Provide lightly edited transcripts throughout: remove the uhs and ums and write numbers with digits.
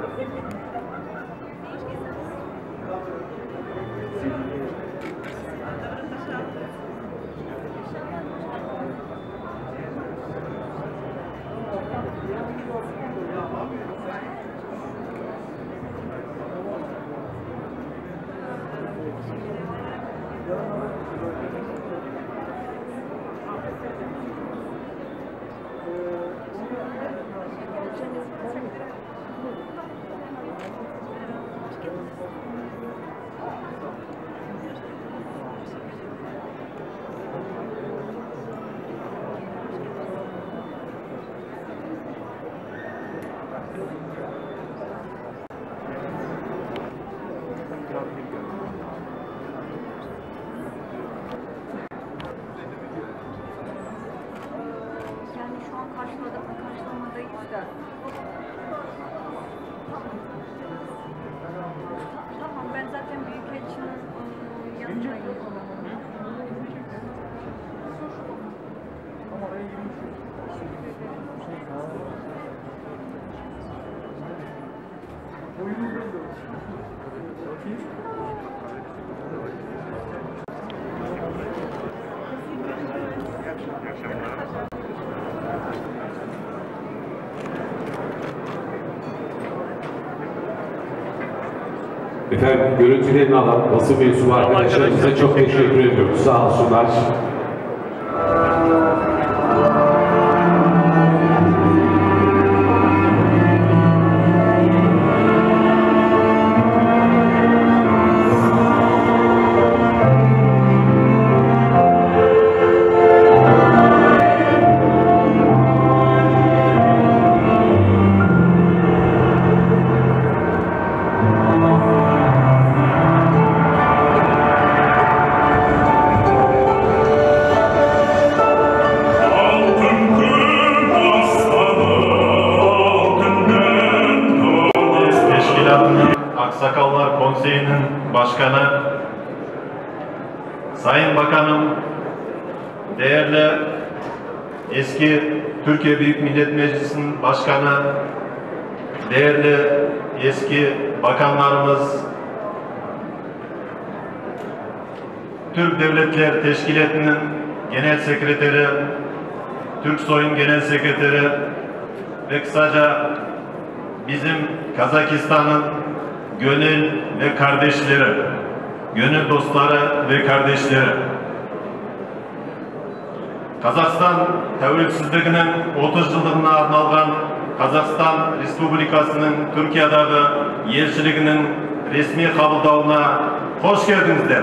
Karşılamadayız da. Tamam, ben zaten Büyükelçinin yanındayım. Efendim, görüntülerini alan basın mensubu arkadaşlarımıza çok teşekkür ediyoruz. Sağ olsunlar. Aksakallar Konseyi'nin Başkanı, Sayın Bakanım, değerli eski Türkiye Büyük Millet Meclisi'nin Başkanı, değerli eski bakanlarımız, Türk Devletler Teşkilatı'nın Genel Sekreteri, Türksoy'un Genel Sekreteri ve kısaca bizim Kazakistan'ın gönül ve kardeşleri, gönül dostları ve kardeşleri. Kazakistan Təvəllüdsüzlüğünün 30 yıllığına arnalgan Kazakistan Respublikası'nın Türkiye'deki elçiliğinin resmi kabıldağına hoş geldinizler.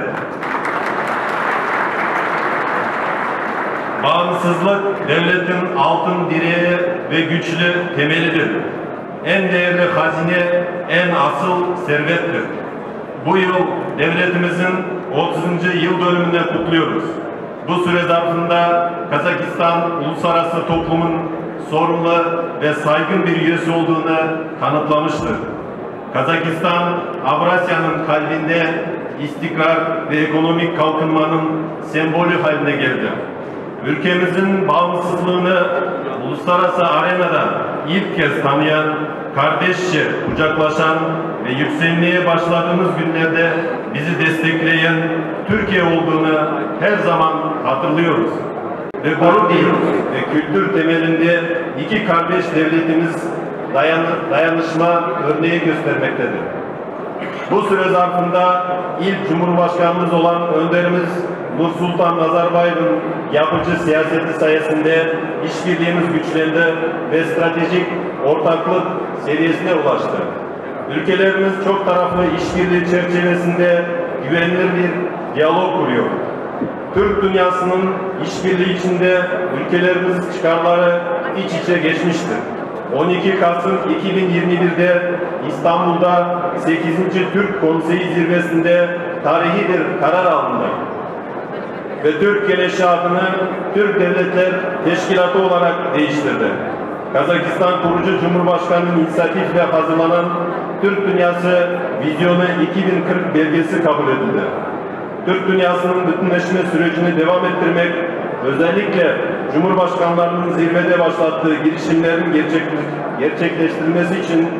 Bağımsızlık devletin altın direği ve güçlü temelidir. En değerli hazine, en asıl servettir. Bu yıl devletimizin 30. yıl dönümünü kutluyoruz. Bu süre zarfında Kazakistan uluslararası toplumun sorumlu ve saygın bir üyesi olduğunu kanıtlamıştır. Kazakistan, Avrasya'nın kalbinde istikrar ve ekonomik kalkınmanın sembolü haline geldi. Ülkemizin bağımsızlığını uluslararası arenada ilk kez tanıyan, kardeşçe kucaklaşan ve yükselmeye başladığımız günlerde bizi destekleyen Türkiye olduğunu her zaman hatırlıyoruz. Ve bu dil ve kültür temelinde iki kardeş devletimiz dayanışma örneği göstermektedir. Bu süre zarfında ilk Cumhurbaşkanımız olan önderimiz Nursultan Nazarbayev'in yapıcı siyaseti sayesinde işbirliğimiz güçlendi ve stratejik ortaklık seviyesine ulaştı. Ülkelerimiz çok taraflı işbirliği çerçevesinde güvenilir bir diyalog kuruyor. Türk dünyasının işbirliği içinde ülkelerimiz çıkarları iç içe geçmiştir. 12 Kasım 2021'de İstanbul'da 8. Türk Konseyi Zirvesi'nde tarihi bir karar alındı. Ve Türk Geleşi adını Türk Devletler Teşkilatı olarak değiştirdi. Kazakistan kurucu Cumhurbaşkanı'nın inisiyatifle hazırlanan Türk Dünyası Vizyonu 2040 belgesi kabul edildi. Türk dünyasının bütünleşme sürecini devam ettirmek, özellikle Cumhurbaşkanlarının zirvede başlattığı girişimlerin gerçekleştirilmesi için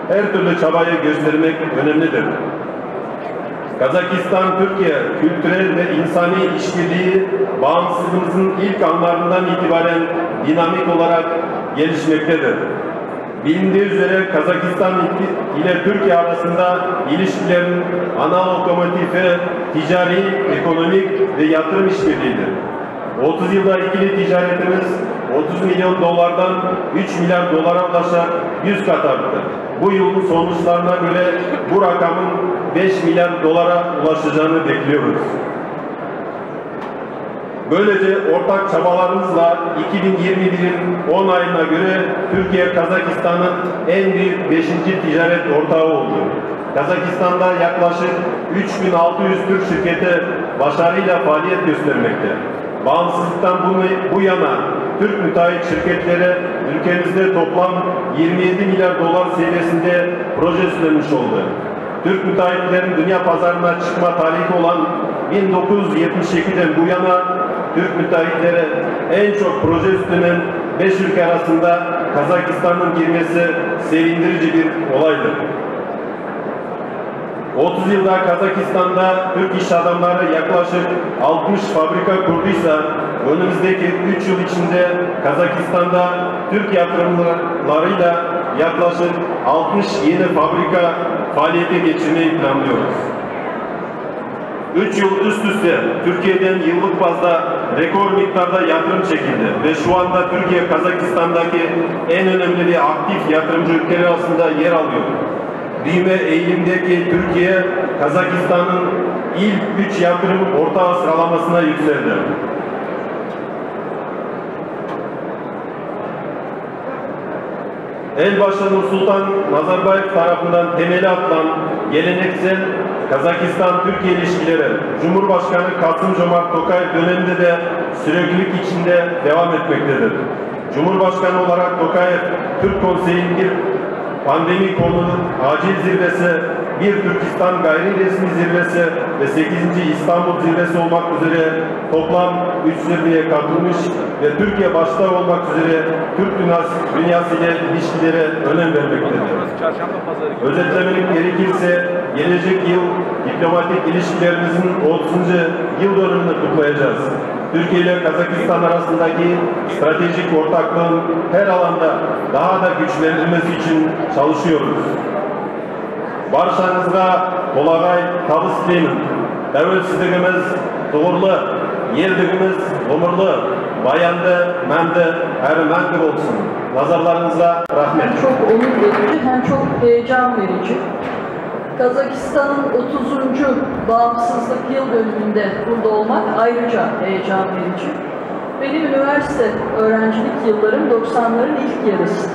her türlü çabayı göstermek önemlidir. Kazakistan-Türkiye kültürel ve insani işbirliği bağımsızlığımızın ilk anlarından itibaren dinamik olarak gelişmektedir. Bilindiği üzere Kazakistan ile Türkiye arasında ilişkilerin ana lokomotifi ticari, ekonomik ve yatırım işbirliğidir. 30 yılda ikili ticaretimiz 30 milyon dolardan 3 milyar dolara ulaşarak 100 kat arttı. Bu yılın sonuçlarına göre bu rakamın 5 milyar dolara ulaşacağını bekliyoruz. Böylece ortak çabalarımızla 2021'in 10 ayına göre Türkiye Kazakistan'ın en büyük 5. ticaret ortağı oldu. Kazakistan'da yaklaşık 3600 Türk şirketi başarıyla faaliyet göstermekte. Bağımsızlıktan bu yana Türk müteahhit şirketlere ülkemizde toplam 27 milyar dolar seviyesinde proje üstlenmiş oldu. Türk müteahhitlerin dünya pazarına çıkma tarihi olan 1972'den bu yana Türk müteahhitlere en çok proje üstlenen 5 ülke arasında Kazakistan'ın girmesi sevindirici bir olaydır. 30 yılda Kazakistan'da Türk iş adamları yaklaşık 60 fabrika kurduysa önümüzdeki 3 yıl içinde Kazakistan'da Türk yatırımlarıyla yaklaşık 60 yeni fabrika faaliyete geçirmeyi planlıyoruz. 3 yıl üst üste Türkiye'den yıllık bazda rekor miktarda yatırım çekildi ve şu anda Türkiye Kazakistan'daki en önemli ve aktif yatırımcı ülkeler arasında yer alıyor. Büyüme eğilimdeki Türkiye, Kazakistan'ın ilk 3 yatırım ortağı sıralamasına yükseldi. Elbaşı Nursultan Nazarbayev tarafından temeli atılan geleneksel Kazakistan-Türkiye ilişkileri Cumhurbaşkanı Kasım-Jomart Tokayev döneminde de süreklilik içinde devam etmektedir. Cumhurbaşkanı olarak Tokayev, Türk Konseyi'nin bir pandemi konu acil zirvesi, bir Türkistan gayri resmi zirvesi ve 8. İstanbul zirvesi olmak üzere toplam 3 zirveye katılmış ve Türkiye başta olmak üzere Türk dünyası ile ilişkilere önem vermektedir. Özetlemek gerekirse gelecek yıl diplomatik ilişkilerimizin 30. yıl dönümünü kutlayacağız. Türkiye ile Kazakistan arasındaki stratejik ortaklığın her alanda daha da güçlendirilmesi için çalışıyoruz. Barşanızga kolagay tabız dileyim. Tevelsizligimiz doğrulu, yerligimiz umurlu, bayandı, mendi, ermenli olsun. Nazarlarınızla rahmet. Hem çok onur verici hem çok heyecan verici. Kazakistan'ın 30. bağımsızlık yıl dönümünde burada olmak ayrıca heyecan verici. Benim üniversite öğrencilik yıllarım 90'ların ilk yarısı.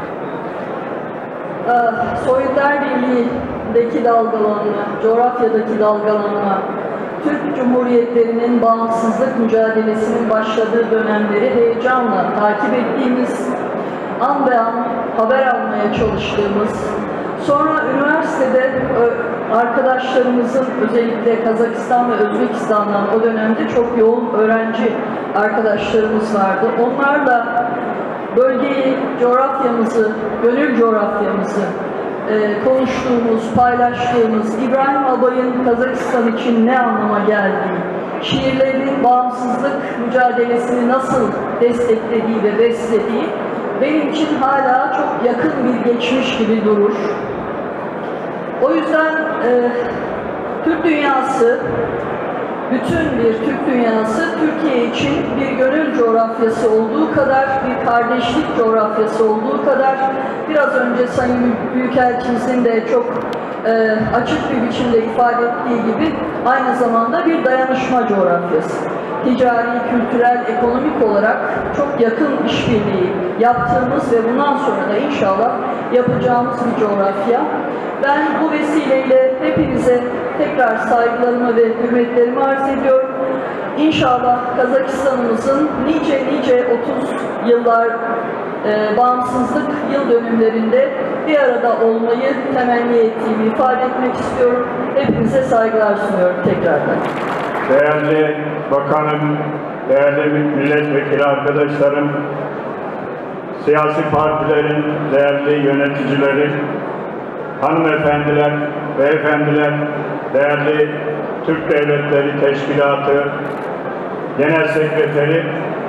Sovyetler Birliği'ndeki dalgalanma, coğrafyadaki dalgalanma, Türk Cumhuriyetlerinin bağımsızlık mücadelesinin başladığı dönemleri heyecanla takip ettiğimiz, an be an haber almaya çalıştığımız, sonra üniversitede arkadaşlarımızın özellikle Kazakistan ve Özbekistan'dan o dönemde çok yoğun öğrenci arkadaşlarımız vardı. Onlarla bölgeyi, coğrafyamızı, gönül coğrafyamızı konuştuğumuz, paylaştığımız, İbrahim Abay'ın Kazakistan için ne anlama geldiği, şiirlerinin bağımsızlık mücadelesini nasıl desteklediği ve beslediği benim için hala çok yakın bir geçmiş gibi durur. O yüzden Türk dünyası, bütün bir Türk dünyası Türkiye için bir gönül coğrafyası olduğu kadar, bir kardeşlik coğrafyası olduğu kadar, biraz önce Sayın Büyükelçimizin de çok açık bir biçimde ifade ettiği gibi aynı zamanda bir dayanışma coğrafyası. Ticari, kültürel, ekonomik olarak çok yakın işbirliği yaptığımız ve bundan sonra da inşallah yapacağımız bir coğrafya. Ben bu vesileyle hepinize tekrar saygılarımı ve hürmetlerimi arz ediyorum. İnşallah Kazakistan'ımızın nice 30 yıllar bağımsızlık yıl dönümlerinde bir arada olmayı temenni ettiğimi ifade etmek istiyorum. Hepinize saygılar sunuyorum tekrardan. Değerli bakanım, değerli milletvekili arkadaşlarım, siyasi partilerin değerli yöneticileri, hanımefendiler, beyefendiler, değerli Türk Devletleri Teşkilatı Genel Sekreteri,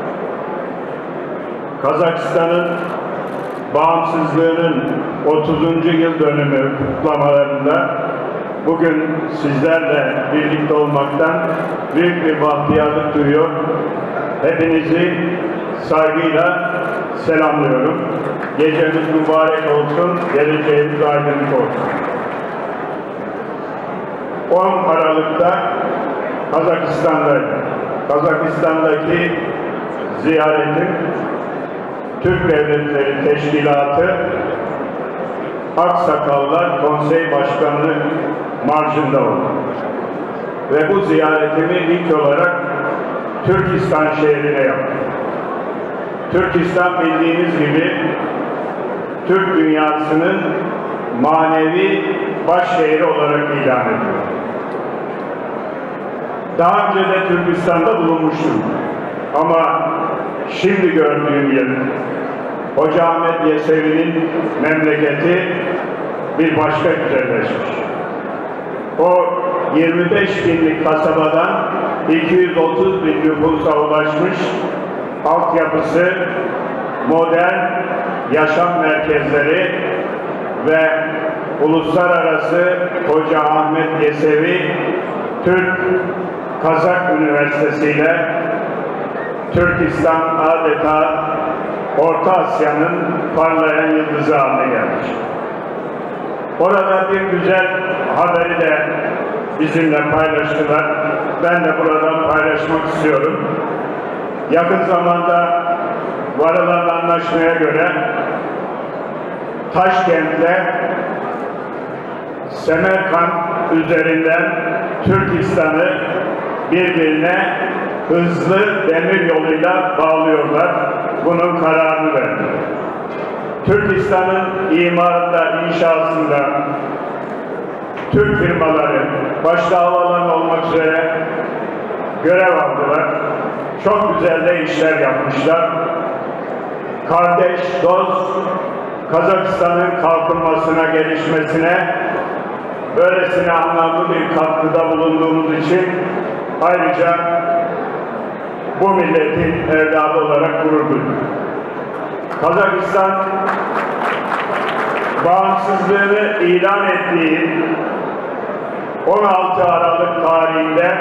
Kazakistan'ın bağımsızlığının 30. yıl dönümü kutlamalarında bugün sizlerle birlikte olmaktan büyük bir bahtiyarlık duyuyor. Hepinizi saygıyla selamlıyorum. Gecemiz mübarek olsun, geleceğimiz aydınlık olsun. 10 Aralık'ta Kazakistan'daki ziyaretim Türk Devletleri Teşkilatı Aksakallar Konsey Başkanlığı marjında oldu. Ve bu ziyaretimi ilk olarak Türkistan şehrine yaptım. Türkistan bildiğiniz gibi Türk dünyasının manevi baş şehri olarak ilan ediliyor. Daha önce de Türkistan'da bulunmuştum. Ama şimdi gördüğüm yer, Hoca Ahmet Yesevi'nin memleketi bir başka güzelleşmiş. O 25 binlik kasabadan 230 bin nüfusa ulaşmış, altyapısı, modern yaşam merkezleri ve uluslararası Hoca Ahmet Yesevi Türk-Kazak Üniversitesi ile Türkistan adeta Orta Asya'nın parlayan yıldızı haline gelmiş. Orada bir güzel haberi de bizimle paylaştılar. Ben de buradan paylaşmak istiyorum. Yakın zamanda varılan anlaşmaya göre Taşkent'le Semerkant üzerinden Türkistan'ı birbirine hızlı demir yoluyla bağlıyorlar. Bunun kararını verdi. Türkistan'ın imarında, inşasında Türk firmaları başta havalan olmak üzere görev aldılar. Çok güzel de işler yapmışlar. Kardeş, dost, Kazakistan'ın kalkınmasına, gelişmesine böylesine anlamlı bir katkıda bulunduğumuz için ayrıca bu milletin evladı olarak gurur duyuyorum. Kazakistan bağımsızlığını ilan ettiği 16 Aralık tarihinde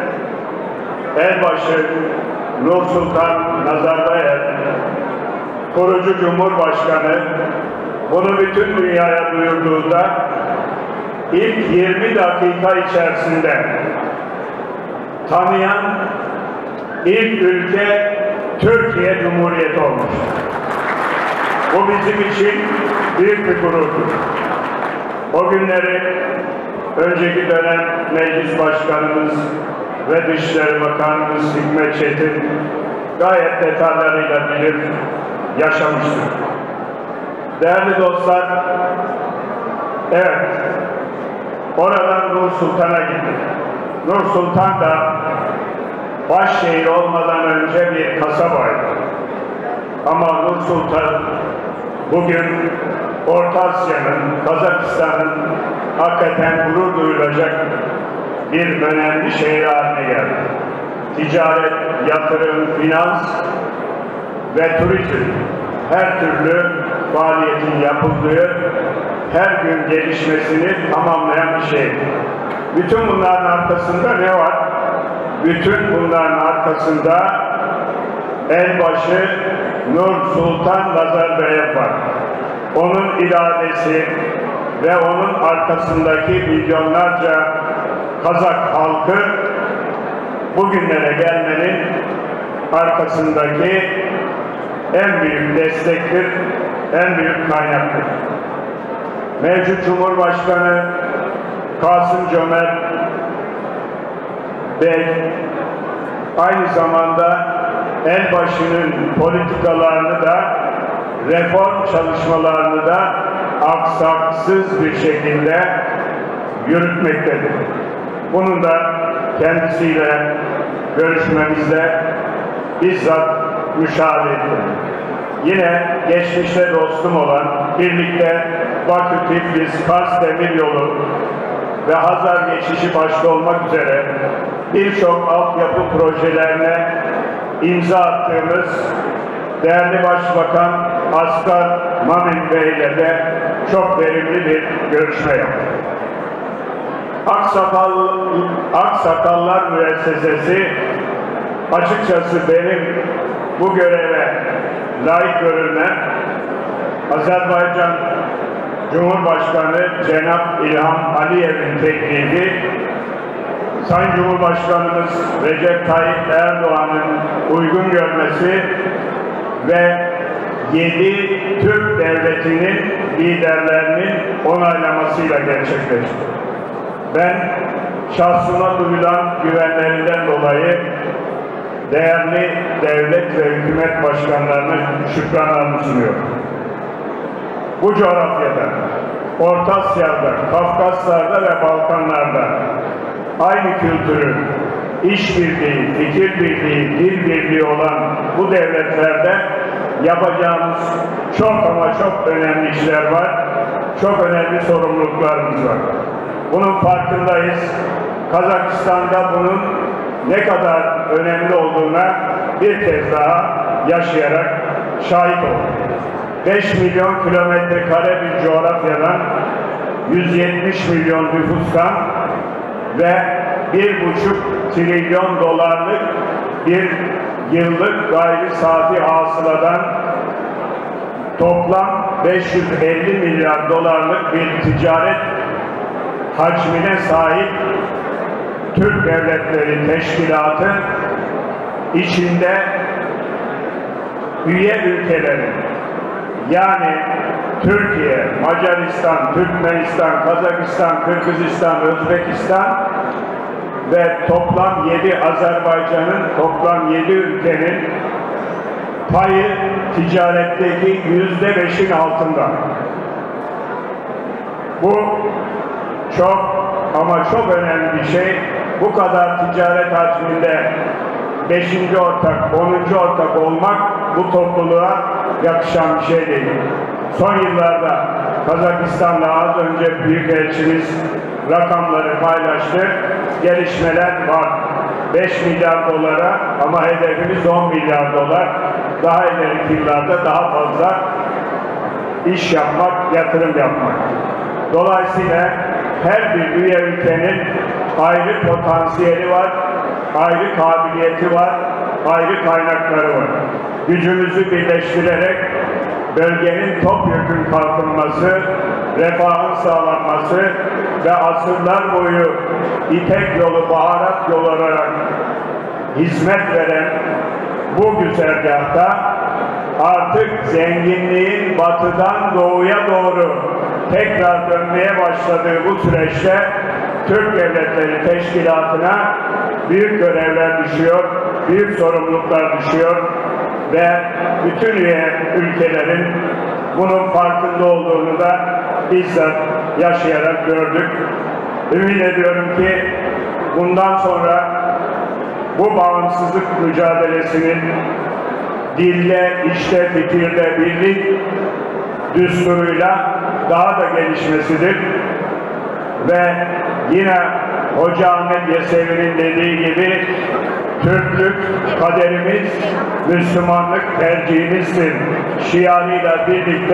Elbaşı Nursultan Nazarbayev, kurucu Cumhurbaşkanı, bunu bütün dünyaya duyurduğunda ilk 20 dakika içerisinde tanıyan ilk ülke Türkiye Cumhuriyeti olmuştur. Bu bizim için büyük bir gururdur. O günleri önceki dönem Meclis Başkanımız ve Dışişleri Bakanımız Hikmet Çetin gayet detaylarıyla bilir, yaşamıştır. Değerli dostlar, evet, oradan Nur Sultan'a gittik. Nur Sultan da başşehir olmadan önce bir kasabaydı. Ama Nur Sultan bugün Orta Asya'nın, Kazakistan'ın hakikaten gurur duyulacak bir önemli şehir haline geldi. Ticaret, yatırım, finans ve turizm, her türlü faaliyetin yapıldığı, her gün gelişmesini tamamlayan bir şey. Bütün bunların arkasında ne var? Bütün bunların arkasında Elbaşı Nur Sultan Nazarbayev var. Onun iradesi ve onun arkasındaki milyonlarca Kazak halkı bugünlere gelmenin arkasındaki en büyük destektir, en büyük kaynaktır. Mevcut Cumhurbaşkanı Kasım-Cömert Bey aynı zamanda Elbaşı'nın politikalarını da, reform çalışmalarını da aksaksız bir şekilde yürütmektedir. Bunun da kendisiyle görüşmemizde bizzat müşahede ettim. Yine geçmişte dostum olan, birlikte Bakü-Tiflis-Kars Demiryolu ve Hazar geçişi başta olmak üzere birçok altyapı projelerine imza attığımız değerli Başbakan Asgar Mamin Bey ile de çok verimli bir görüşme yaptık. Aksakallar Müessesesi açıkçası benim bu göreve layık görülme, Azerbaycan Cumhurbaşkanı Cenab İlham Aliyev'in teklifi, Sayın Cumhurbaşkanımız Recep Tayyip Erdoğan'ın uygun görmesi ve 7 Türk devletinin liderlerinin onaylamasıyla gerçekleşti. Ben şahsıma duyulan güvenlerinden dolayı değerli devlet ve hükümet başkanlarına şükranlarımı sunuyorum. Bu coğrafyada, Orta Asya'da, Kafkaslar'da ve Balkanlar'da aynı kültürü, işbirliği, fikir birliği, dil birliği olan bu devletlerde yapacağımız çok ama çok önemli işler var. Çok önemli sorumluluklarımız var. Bunun farkındayız. Kazakistan'da bunun ne kadar önemli olduğuna bir kez daha yaşayarak şahit olduk. 5 milyon kilometre kare bir coğrafyadan 170 milyon nüfustan ve 1,5 trilyon dolarlık bir yıllık gayri safi hasıladan toplam 550 milyar dolarlık bir ticaret hacmine sahip Türk Devletleri Teşkilatı içinde üye ülkelerin, yani Türkiye, Macaristan, Türkmenistan, Kazakistan, Kırgızistan, Özbekistan ve toplam 7 Azerbaycan'ın, toplam 7 ülkenin payı ticaretteki %5'in altında. Bu çok ama çok önemli bir şey. Bu kadar ticaret hacminde 5. ortak, 10. ortak olmak bu topluluğa yakışan bir şey değil. Son yıllarda Kazakistan'la az önce Büyükelçimiz rakamları paylaştı. Gelişmeler var. 5 milyar dolara ama hedefimiz 10 milyar dolar. Daha ileriki yıllarda daha fazla iş yapmak, yatırım yapmak. Dolayısıyla her bir üye ülkenin ayrı potansiyeli var, ayrı kabiliyeti var, ayrı kaynakları var. Gücümüzü birleştirerek bölgenin topyekün kalkınması, refahın sağlanması ve asırlar boyu İpek yolu, baharat yolu olarak hizmet veren bu güzergahta artık zenginliğin batıdan doğuya doğru tekrar dönmeye başladığı bu süreçte Türk Devletleri Teşkilatı'na büyük görevler düşüyor, büyük sorumluluklar düşüyor ve bütün üye ülkelerin bunun farkında olduğunu da bizzat yaşayarak gördük. Ümit ediyorum ki bundan sonra bu bağımsızlık mücadelesinin dilde, işte, fikirde birlik düsturuyla daha da gelişmesidir. Ve yine Hoca Ahmet Yesevi'nin dediği gibi Türklük kaderimiz, Müslümanlık tercihimizdir şiarıyla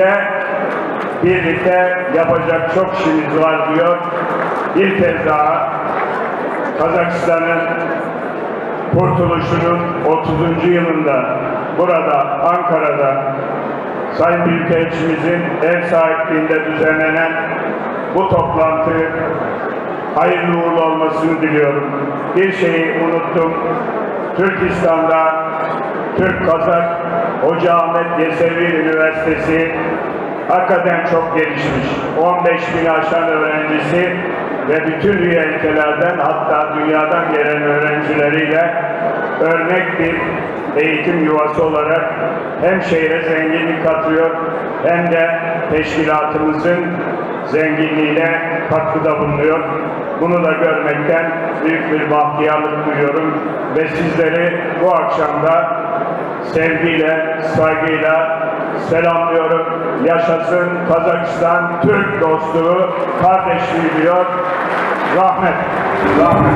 birlikte yapacak çok işimiz var diyor. Bir kez daha Kazakistan'ın kurtuluşunun 30. yılında burada Ankara'da Sayın Büyükelçimizin ev sahipliğinde düzenlenen bu toplantı hayırlı uğurlu olmasını diliyorum. Bir şeyi unuttum. Türkistan'da Türk-Kazak Hoca Ahmet Yesevi Üniversitesi hakikaten çok gelişmiş. 15.000'i aşan öğrencisi ve bütün üye ülkelerden, hatta dünyadan gelen öğrencileriyle örnek bir eğitim yuvası olarak hem şehre zenginlik katıyor hem de teşkilatımızın zenginliğine katkıda bulunuyor. Bunu da görmekten büyük bir bahtiyarlık duyuyorum ve sizleri bu akşam da sevgiyle, saygıyla selamlıyorum. Yaşasın Kazakistan, Türk dostluğu, kardeşliği diyor. Rahmet, rahmet.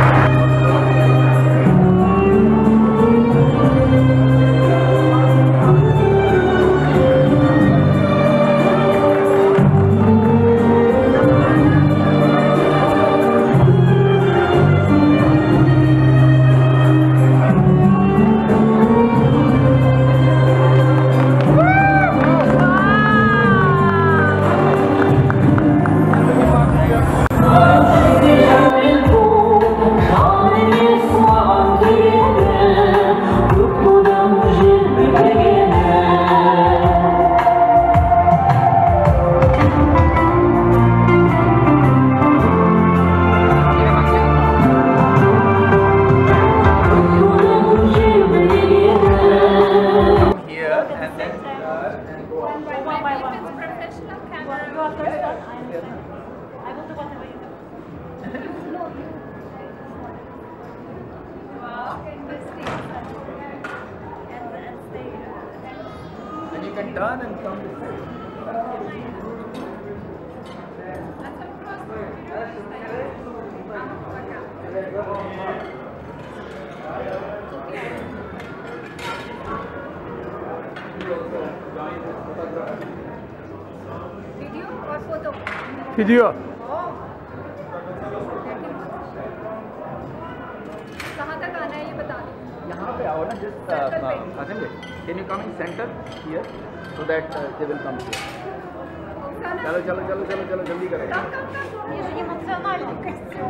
Turn and come this way. Video or photo? Video. कहाँ तक आना है ये बता दो. यहाँ पे आओ ना, just Azim bhai, can you come in center here so that they will come here. चलो चलो चलो चलो चलो जल्दी करो. ये же эмоциональный костюм.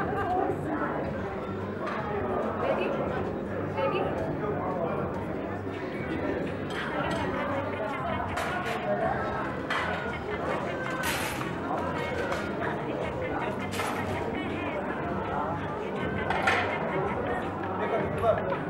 Ready? Ready? Look.